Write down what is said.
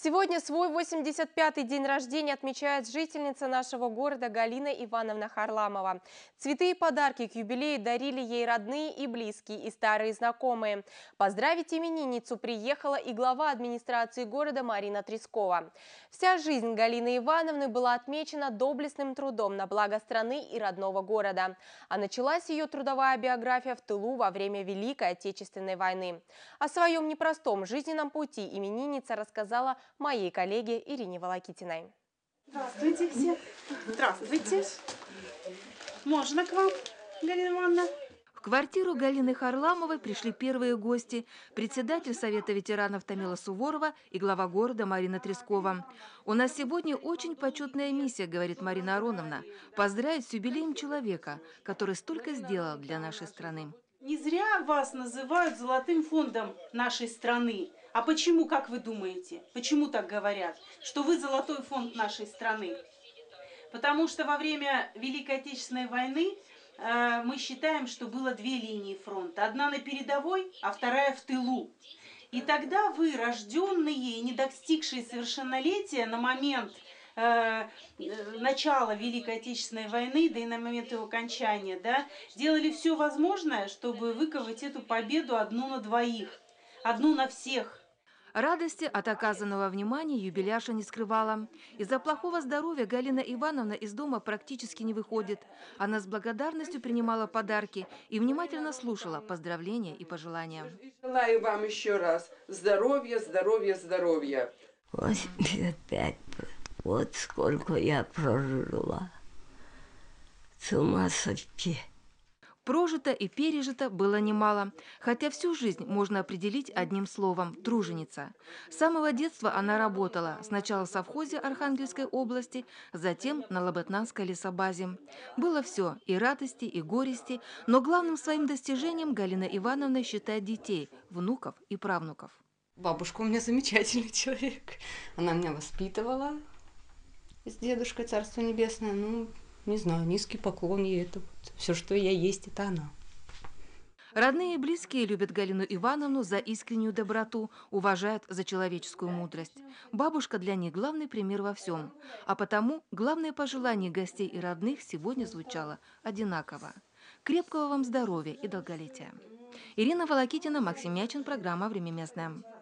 Сегодня свой 85-й день рождения отмечает жительница нашего города Галина Ивановна Харламова. Цветы и подарки к юбилею дарили ей родные и близкие, и старые знакомые. Поздравить именинницу приехала и глава администрации города Марина Трескова. Вся жизнь Галины Ивановны была отмечена доблестным трудом на благо страны и родного города. А началась ее трудовая биография в тылу во время Великой Отечественной войны. О своем непростом жизненном пути именинница рассказала моей коллеге Ирине Волокитиной. Здравствуйте все. Здравствуйте. Можно к вам, Галина Ивановна? В квартиру Галины Харламовой пришли первые гости – председатель Совета ветеранов Тамила Суворова и глава города Марина Трескова. «У нас сегодня очень почетная миссия, – говорит Марина Ароновна, – поздравить с юбилеем человека, который столько сделал для нашей страны». Не зря вас называют золотым фондом нашей страны. А почему, как вы думаете? Почему так говорят? Что вы золотой фонд нашей страны? Потому что во время Великой Отечественной войны мы считаем, что было две линии фронта. Одна на передовой, а вторая в тылу. И тогда вы, рожденные и не достигшие совершеннолетия на момент начала Великой Отечественной войны, да и на момент его окончания, да, делали все возможное, чтобы выковать эту победу одну на двоих, одну на всех. Радости от оказанного внимания юбилярша не скрывала. Из-за плохого здоровья Галина Ивановна из дома практически не выходит. Она с благодарностью принимала подарки и внимательно слушала поздравления и пожелания. Желаю вам еще раз здоровья, здоровья, здоровья. 85. Вот сколько я прожила. С ума сойти. Прожито и пережито было немало, хотя всю жизнь можно определить одним словом – труженица. С самого детства она работала, сначала в совхозе Архангельской области, затем на Лабытнанской лесобазе. Было все – и радости, и горести, но главным своим достижением Галина Ивановна считает детей, внуков и правнуков. Бабушка у меня замечательный человек. Она меня воспитывала с дедушкой, Царство Небесное, не знаю, низкий поклон ей, это вот все, что я есть, это она. Родные и близкие любят Галину Ивановну за искреннюю доброту, уважают за человеческую мудрость. Бабушка для них главный пример во всем. А потому главное пожелание гостей и родных сегодня звучало одинаково. Крепкого вам здоровья и долголетия. Ирина Волокитина, Максим Мячин, программа «Время местное».